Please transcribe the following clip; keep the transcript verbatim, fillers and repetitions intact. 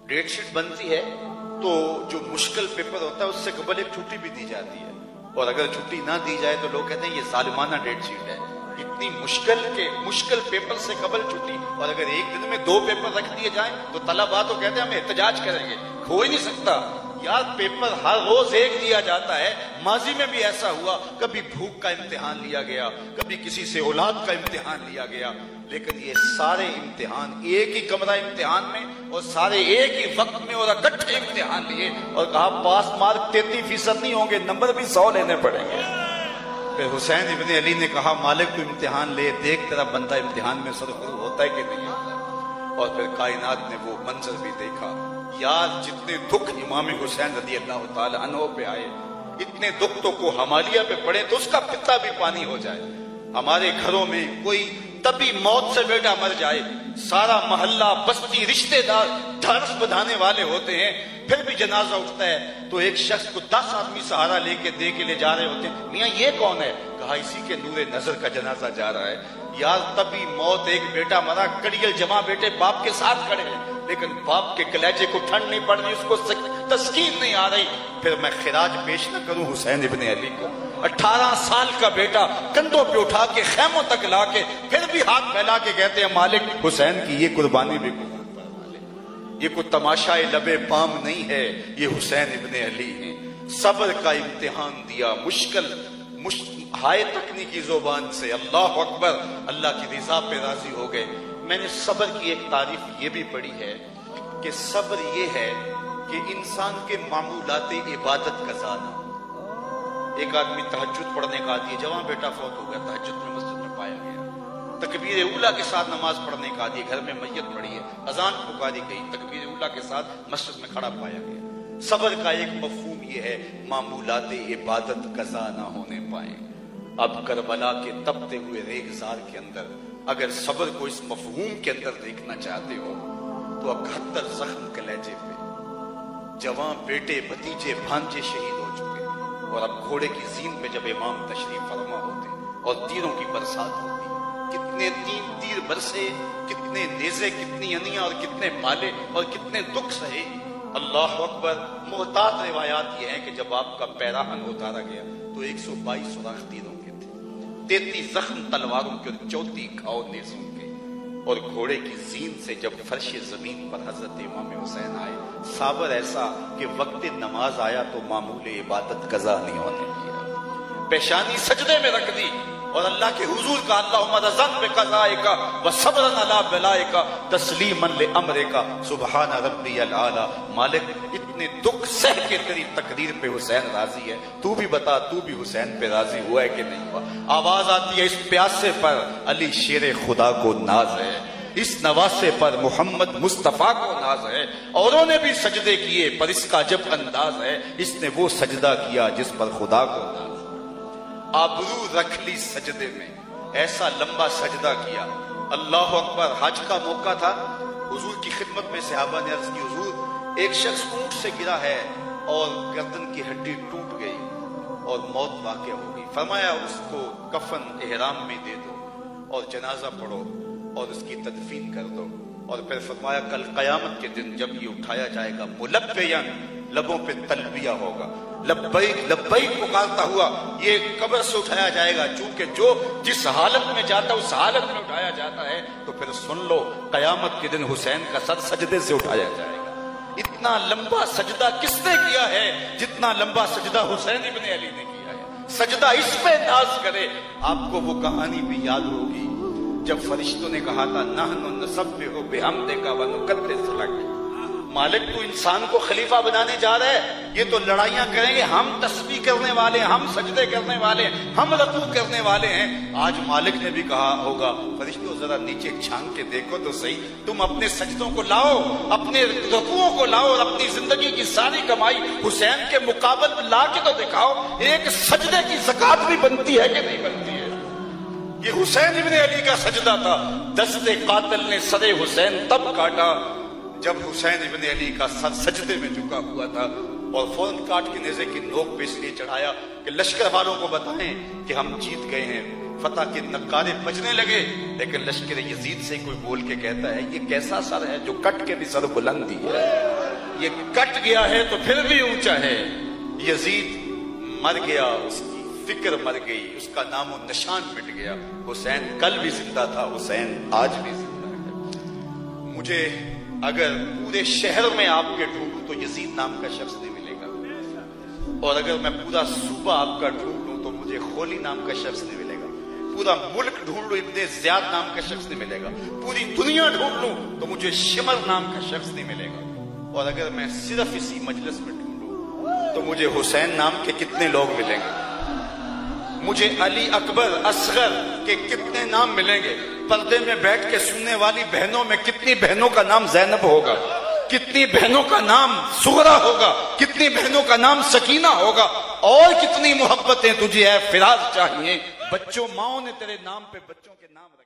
Date sheet बनती है तो जो मुश्किल पेपर होता है उससे कबल एक छुट्टी भी दी जाती है, और अगर छुट्टी ना दी जाए तो लोग कहते हैं ये जालिमाना डेट शीट है। इतनी मुश्किल के मुश्किल पेपर से कबल छुट्टी, और अगर एक दिन में दो पेपर रख दिए जाएं तो तलबा तो कहते हैं हम एहतजाज करेंगे, हो ही नहीं सकता यार, पेपर हर रोज एक दिया जाता है। माजी में भी ऐसा हुआ, कभी भूख का इम्तिहान लिया गया, कभी किसी से औलाद का इम्तिहान लिया गया, लेकिन ये सारे इम्तिहान एक ही कमरा इम्तिहान में और सारे एक ही वक्त में और इकट्ठे इम्तिहान लिए और कहा पास मार्क तैतीस फीसद नहीं होंगे, नंबर भी सौ लेने पड़ेंगे। फिर हुसैन इब्ने अली ने कहा मालिक तू इम्तिहान ले, देख तेरा बंदा इम्तिहान में सरखुरू होता है कि नहीं होता। और फिर कायनात ने वो मंजर भी देखा यार, जितने दुख इमाम हुसैन रज़ी अल्लाह ताला अन्हु पे आए, इतने दुख तो को हमालिया पे पड़े तो उसका पिता भी पानी हो जाए। हमारे घरों में कोई तभी मौत से बेटा मर जाए, सारा मोहल्ला बस्ती रिश्तेदार ढारस बधाने वाले होते हैं, फिर भी जनाजा उठता है तो एक शख्स को दस आदमी सहारा लेके दे के ले जा रहे होते हैं, मियां ये कौन है? कहा इसी के नूरे नजर का जनाजा जा रहा है। यार तभी मौत, एक बेटा मरा, कड़ियल जमा बेटे बाप के साथ खड़े हैं, लेकिन बाप के कलेजे को ठंड नहीं पड़ रही, उसको तस्कीन नहीं आ रही। फिर मैं खिराज पेश न करूं हुसैन इब्ने अली को, अठारह साल का बेटा कंधों पे उठा के खैमों तक ला के फिर भी हाथ फैला के कहते हैं मालिक हुसैन की ये कुर्बानी भी कबूल फरमा ले। ये कोई तमाशाए लबे पाम नहीं है, ये हुसैन इब्ने अली हैं। सब्र का इम्तिहान दिया, मुश्किल मुश हाय तकनीकी जुबान से अल्लाह अकबर, अल्लाह की रिजा पे राजी हो गए। मैंने सब्र की एक तारीफ ये भी पढ़ी है कि सब्र ये है कि इंसान के मामूलाते इबादत का ज़ाना। एक आदमी तहज्जुद पढ़ने का आदी है, जवां बेटा फौत हो गया, तहज्जुद में मस्जिद में पाया गया, तकबीर उला के साथ नमाज पढ़ने का आदी है, घर में मैयत पड़ी है, अजान पुकारी गई, तकबीर उला के साथ मस्जिद में खड़ा पाया गया। सब्र का एक मफहूम ये है मामूलाते इबादत कज़ा ना होने पाए। अब करबला के तपते हुए रेगजार के अंदर अगर सब्र को इस मफहूम के अंदर देखना चाहते हो तो इकहत्तर जख्म कलेजे पे, जवां बेटे भतीजे भांजे शहीद हो चुके, और अब घोड़े की जीन पे जब इमाम तशरीफ फरमा होते और तीरों की बरसात होती, कितने तीन तीर बरसे, कितने नेज़े, कितनी अनियां और कितने माले और कितने दुख सहे। अल्लाह अकबर। मोहतात रिवायात ये है कि जब आपका पैराहन उतारा गया तो एक सौ बाईस सुराख तीरों के थे, तैतीस जख्म तलवारों के और चौथी घाव नेज़ों के, और घोड़े की जीन से जब फर्श जमीन पर हजरत इमाम हुसैन आए, साबर ऐसा कि वक्त नमाज आया तो मामूल इबादत कज़ा नहीं होने दिया, पेशानी सजदे में रख दी और अल्लाह के हुजूर का अल्लाहुम्मा रज़क़ बिक़ज़ाइका व सब्रन अला बलाइका तस्लीमन ले अमरिका सुबहान रब्बियल आला। मालिक इतने दुख सह के तेरी तकदीर पे हुसैन राजी है, तू भी बता तू भी हुसैन पे राजी हुआ है कि नहीं हुआ। आवाज आती है इस प्यासे पर अली शेरे खुदा को नाज है, इस नवासे पर मोहम्मद मुस्तफा को नाज है। औरों ने भी सजदे किए पर इसका जब अंदाज है, इसने वो सजदा किया जिस पर खुदा को नाज। आबरू रख ली सजदे में, ऐसा लंबा सजदा किया। अल्लाह अकबर। हज का मौका था, हुजूर की खिदमत में सहाबा ने अर्ज की हुजूर एक शख्स ऊंट से गिरा है और गर्दन की हड्डी टूट गई और मौत वाक़या हो गई। फरमाया उसको कफन एहराम में दे दो और जनाजा पढ़ो और उसकी तदफीन कर दो। और फिर फरमाया कल कयामत के दिन जब ये उठाया जाएगा मुलब्बियन, लबों पे तलबिया होगा, लब्बैक लब्बैक पुकारता हुआ ये कब्र से उठाया जाएगा। चूंकि जो जिस हालत में जाता है उस हालत में उठाया जाता है, तो फिर सुन लो कयामत के दिन हुसैन का सर सजदे से उठाया जाएगा। इतना लंबा सजदा किसने किया है जितना लंबा सजदा हुसैन इब्ने अली ने किया है। सजदा इस पे नाज करे। आपको वो कहानी भी याद होगी जब फरिश्तों ने कहा था नहनु नसब्बिहु बिहम्दिका व नुक़द्दिसु लक। मालिक तू इंसान को खलीफा बनाने जा रहा है, ये तो लड़ाइयां करेंगे, हम तस्बीह करने वाले, हम सजदे करने वाले, हम रकू करने वाले हैं। आज मालिक ने भी कहा होगा फरिश्तों जरा नीचे झांक के देखो तो सही, तुम अपने सजदों को लाओ, अपने रकूओं को लाओ और अपनी जिंदगी की सारी कमाई हुसैन के मुकाबले में ला के तो दिखाओ। एक सजदे की ज़कात भी बनती है कि नहीं बनती है। ये हुसैन इब्ने अली का सजदा था। दस्ते कातिल ने सरे हुसैन तब काटा जब हुसैन इब्ने अली का सर सजदे में झुका हुआ था, और फौरन काट के नेज़े की नोक पे इसलिए चढ़ाया कि लश्कर वालों को बताएं कि हम जीत गए हैं। फतह के नक्कारे बजने लगे, लेकिन लश्कर यजीद से कोई बोल के कहता है ये कैसा सर है जो कट के भी सर बुलंदी है। ये कट गया है तो फिर भी ऊंचा है। यजीद मर गया, उसकी फिक्र मर गई, उसका नामो निशान मिट गया। हुसैन कल भी जिंदा था, हुसैन आज भी जिंदा है। मुझे अगर पूरे शहर में आपके ढूंढूं तो यजीद नाम का शख्स नहीं मिलेगा, और अगर मैं पूरा सूबा आपका ढूंढ लूं तो मुझे खोली नाम का शख्स नहीं मिलेगा। पूरा मुल्क ढूंढ लूं, इब्ने ज़ियाद नाम का शख्स नहीं मिलेगा। पूरी दुनिया ढूंढ लूं तो मुझे शिमर नाम का शख्स नहीं मिलेगा। और अगर मैं सिर्फ इसी मजलिस में ढूंढूं तो मुझे हुसैन नाम के कितने लोग मिलेंगे, मुझे अली अकबर असगर के कितने नाम मिलेंगे। पर्दे में बैठ के सुनने वाली बहनों में कितनी बहनों का नाम जैनब होगा, कितनी बहनों का नाम सुगरा होगा, कितनी बहनों का नाम सकीना होगा, और कितनी मोहब्बतें तुझे है फिराज चाहिए। बच्चों, माओ ने तेरे नाम पे बच्चों के नाम